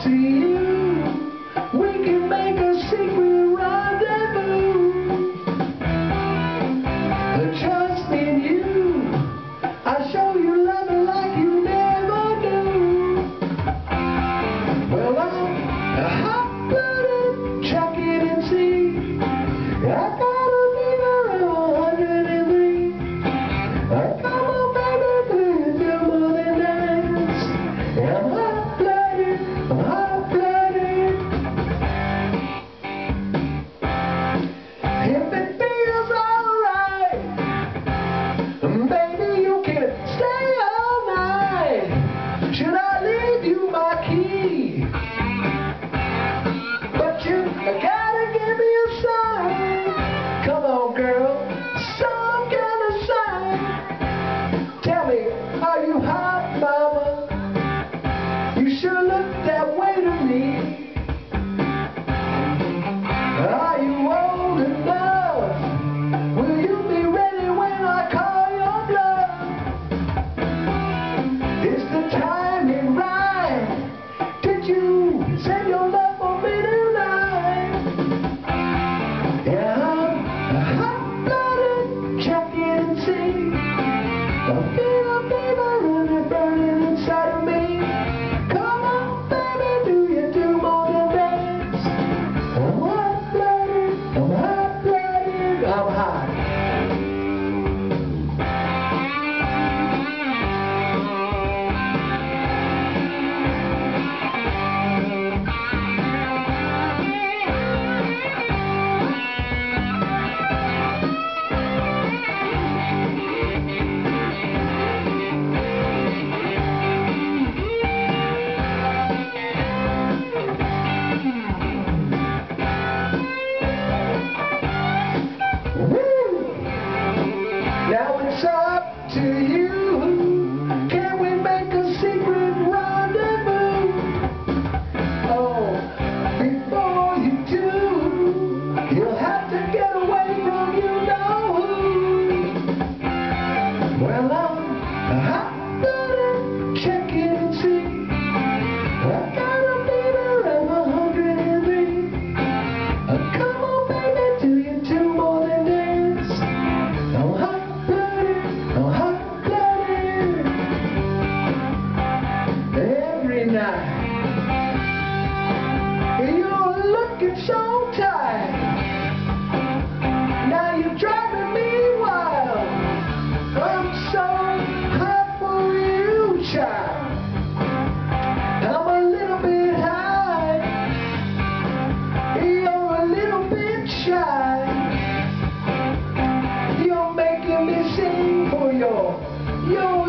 to you, we can make a secret rendezvous. Trust in you, I'll show you love like you never knew. Well, I'm a hot-blooded, check it and see. I got a fever of 103. Come on, baby, please do more than dance. I'm hot-blooded, I'm hot-blooded. If it feels alright, baby, you can stay all night. Should I leave you my key? But you gotta give me a sign. Come on, girl, some kind of sign. Tell me, are you hot, mama? You sure look that way to me. Are you old enough? Will you be ready when I call your bluff? Is the timing right? Did you send your love for me tonight? Yeah, I'm a hot-blooded, check it and see. A fever running, burning inside of me. Come on, baby, do you do more than dance? I'm hot-blooded, I'm hot-blooded, I'm hot. Now it's up to you. Can we make a secret rendezvous? Oh, before you do, you'll have to get away from you know who. Well, I'm a hot-blooded, check it and see. I got a fever of 103. Come on, baby, do you do more than dance? I'm hot-blooded, I'm hot-blooded. Every night you're looking so tight. Now you're driving me wild. I'm so hot for you, child. I'm a little bit high. You're a little bit shy. You're making me sing for your